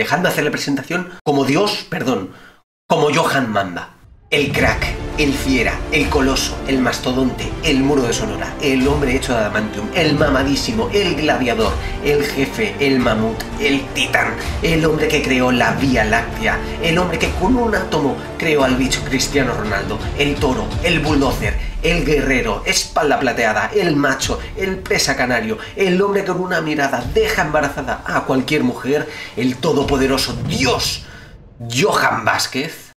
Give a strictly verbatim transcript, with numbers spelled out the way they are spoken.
dejadme hacer la presentación como Dios, perdón, como Johan manda. El crack, el fiera, el coloso, el mastodonte, el muro de Sonora, el hombre hecho de adamantium, el mamadísimo, el gladiador, el jefe, el mamut, el titán, el hombre que creó la Vía Láctea, el hombre que con un átomo creó al bicho Cristiano Ronaldo, el toro, el bulldozer, el guerrero, espalda plateada, el macho, el presa canario, el hombre con una mirada deja embarazada a cualquier mujer, el todopoderoso Dios, Johan Vázquez.